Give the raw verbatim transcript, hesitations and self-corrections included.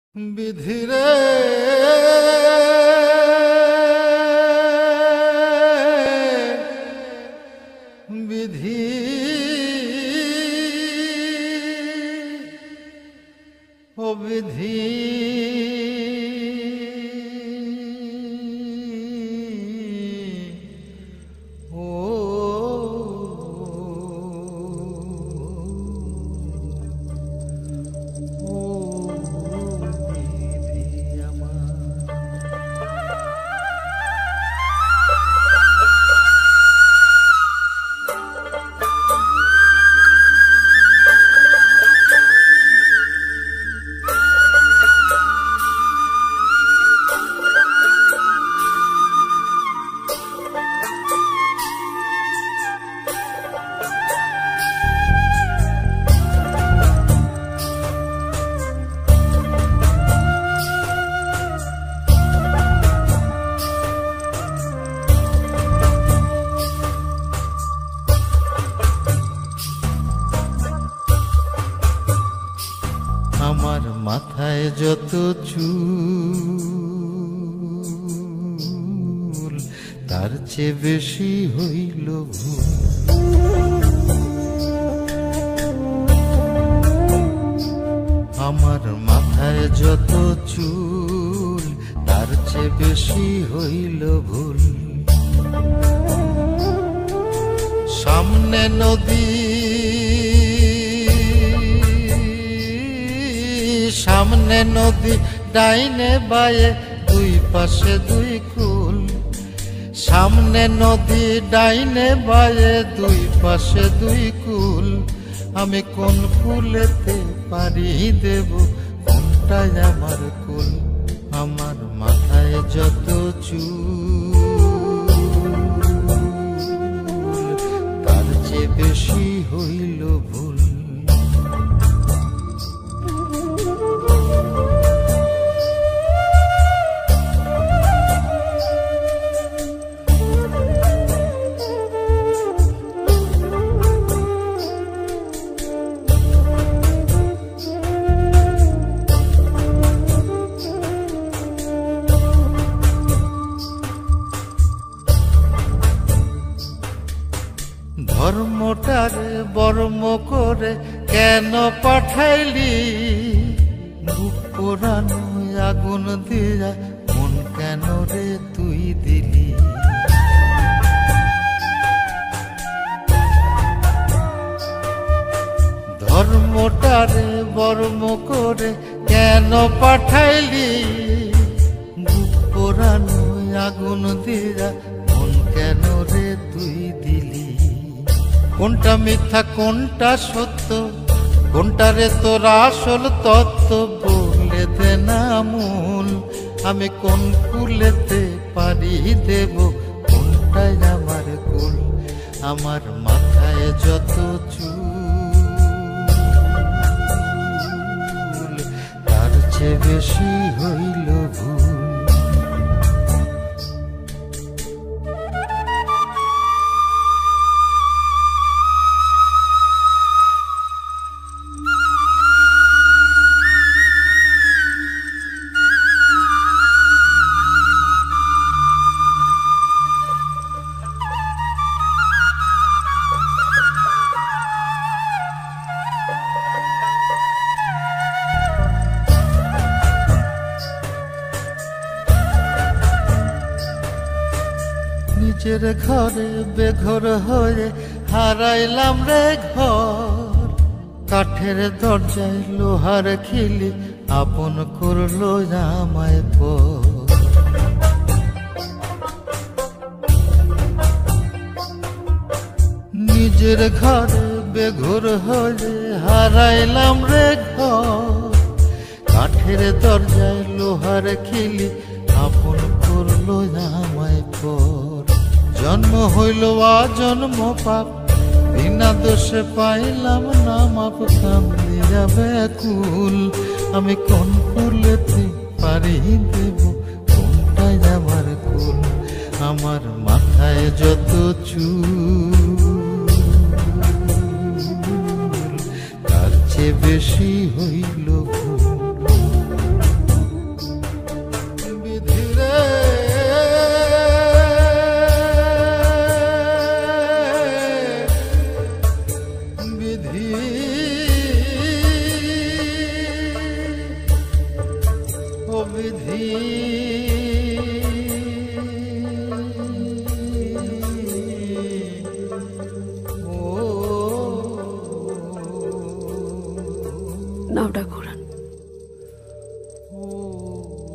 বিধিরে বিধি ও বিধি আমার মাথায় যত চুল তার চেয়ে বেশি হইল ভুল। আমার মাথায় যত চুল তার চেয়ে বেশি হইল ভুল। সামনে নদী সামনে নদী ডাইনে বায়ে দুই পাশে দুই কুল। সামনে নদী ডাইনে বায়ে দুই পাশে দুই কুল। আমি কোন কুলেতে পারি দেব কোনটাই আমার কুল। আমার মাথায় যত চুল তার চেয়ে বেশি হইল ভুল। ধর্মটারে বর্ম করে কেন পাঠাইলি? বুক পোড়ানো আগুন দিয়া মন কেন রে তুই দিলি? ধর্মটারে বর্ম করে কেন পাঠাইলি? বুক পোড়ানো আগুন দিয়া মন কেন রে তুই দিলি? কোনটা মিথ্যা কোনটা সত্য, কোনটা রে তোর আসল তত্ত্ব বলে দে না মূল। আমি কোন কুলেতে পারি দেব কোনটাই আমার কুল। আমার মাথায় যত চুল তার চেয়ে বেশি হইল ভুল। নিজের ঘরে বেঘর হয়ে হারাইলাম রে ঘর। কাঠের দরজায় লোহার খিলি আপন করলো আমায় পর। নিজের ঘরে বেঘর হয়ে হারাইলাম রে ঘর। কাঠের দরজায় লোহার খিলি আপন করলো আমায় পর। জন্ম হইল আজন্ম পাপ, বিনা দোষে পাইলাম না মাপ। কামড়ে যাবে কুল, আমি কোন কুলেতে পারি দেব কোনটাই আমার কুল। আমার মাথায় যত চুল তার চেয়ে বেশি হইল ভুল। বিধি ও বিধি নাওটা ঘোরান। ও